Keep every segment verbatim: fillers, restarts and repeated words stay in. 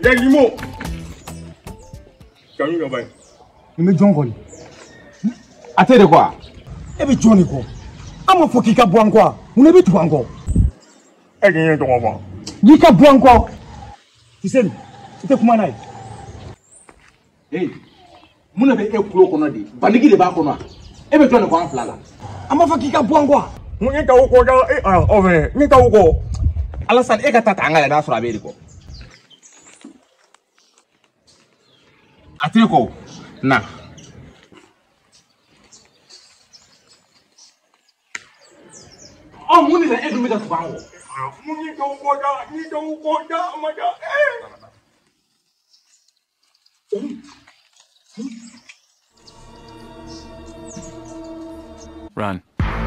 Delimo. Can you go by? You me John Goli. Ate de quoi? E be John ko. Ama foki ka bo anko. Une be tu anko. E ke yen to ko. Ni ka bo anko. Tiseni. Ite kuma nai. Hey. Muna be e kulo kono di. Bandigi de ba kono. E be John ko an flala. Ama foki ka bo anko. Mun ta ko ja e ah ove. Ni ta ko. Alasan e ka tata angala da sura be ko. Ate ko. Na. Oh, muni na e dumi da tubango. Muni ta ko ja, ni ta ko ja ma ja. Run.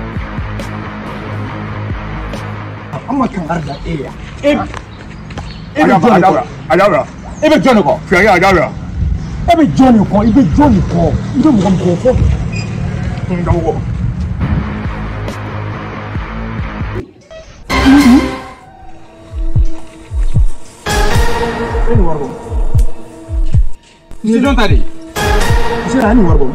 Ama kan arda e ya. E E be John ko. Adabra. E be John ko. Fi ya adabra. E be John ko, e be John ko. Ide mo ko fo. Ni ta ko. Ni warbo. Ni John tadi. Sira ni warbo.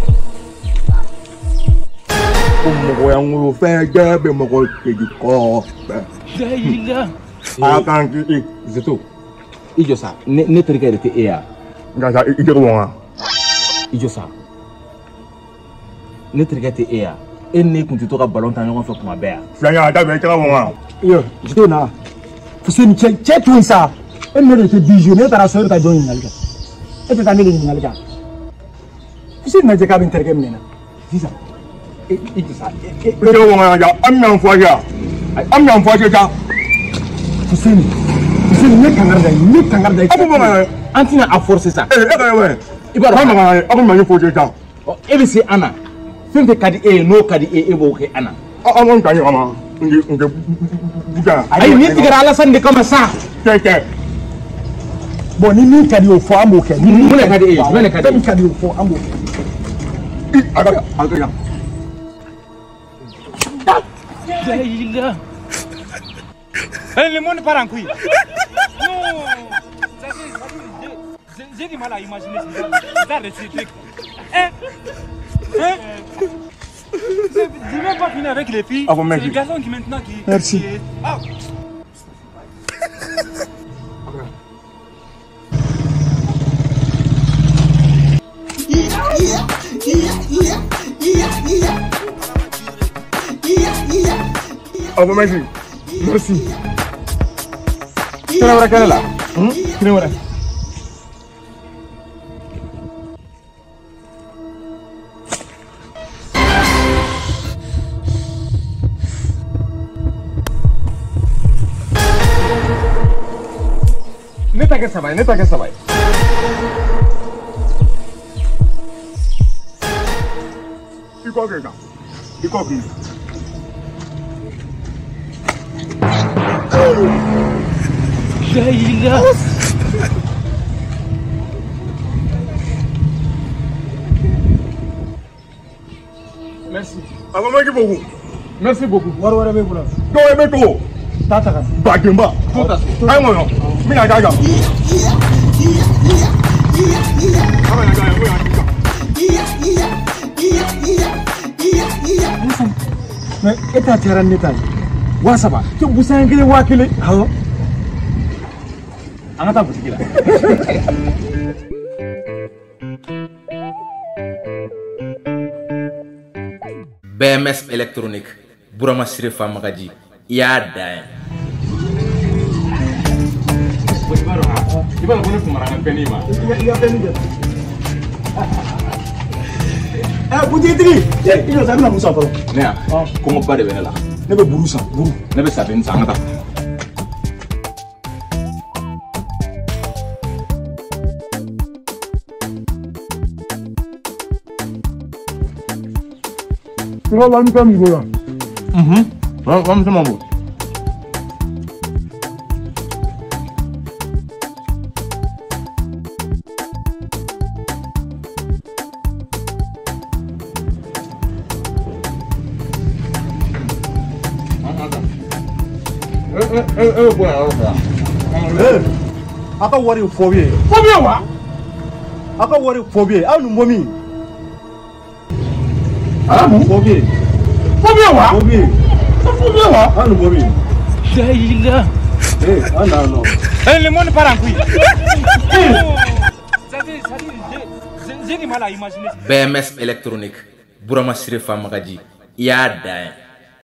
Mo yang lu fe ja be mo ko ke di ko. Jaila. Akan ki Zeto. Ijo sa ne ne terika de e ya. nga sa ije ko won. Ijo sa. Ne terika te e ya. E ne kunti to ka ballon tan ɲɔgɔn fɛ kuma bɛɛ ya. Fi ya adabra ka won. Yo, jito na. Fuseni che che tu sa. E me de te bijou ne tara so ta John ni alga. E te ta ne ni alga. Fuseni na je ka bin terke mena. Sisa. Ijo sa. E ko won ja am nan fo ja. Am nan fo ja. Fuseni. Fuseni ne kangar da ni kangar da. Abu ma Antina a forcer ça. e ka we. Ibaro. Ma ma abu ma ni fo ja. E be se ana. Fimte kadi e no kadi e e bo ke ana. A mon kan yo ma. Ngi ngi buga. Ay ni tigara Alassane de comme ça. Ke ke. Bon ni ni kadi o fo amo ke. Ni Mune kadi e, mune kadi. Ni kadi o fo amo ke. Aga aga. Jaila. Le monde part en couille. Non. J'ai du mal à imaginer ça. Ça récité. Hein? Hein? Je ne vais pas finir avec les filles. Ah, bon, c'est les garçons qui maintenant qui. Merci. Qui... Ah. Abu merci. Merci. Kena wara kena la. Hmm? Kena wara. Ne ta ke sabai, ne ta ke sabai. Iko ke ka. Iko ke. Jaila. Merci. Abu ma ki beaucoup. Merci beaucoup. War war be bula. Do e be to. Tata kan. Ba demba. Tout à fait. Ay mo yo. Mi na ga ga. Aba na ga ya mo ya. Mais eta tiran netan. Wasaba. Tu busan gele wakile. Hawo. Anata boutique là. B M S électronique. Burama Sirifa Magaji. Ya da. Ibaro ha. Ibaro kono kumara na peni ma. Ya peni de. Eh bujitri. Iyo sabi na musa foro. Ne ya. Ko mo bare bene la. Ne be buru sa, buru. Ne be sabe nsa ngata. Ro la mi kam go. Mhm. Wa wa msema mbo. Eh eh eh eh, buena, buena. Eh. aka wari phobie phobie wa aka wari phobie anu momi ah phobie phobie wa phobie phobie wa anu momi Daïla eh ana no eh le monde part en couille ça dit ça dit j'ai du mal à imaginer B M S électronique Bourama Siré Famagaji ya da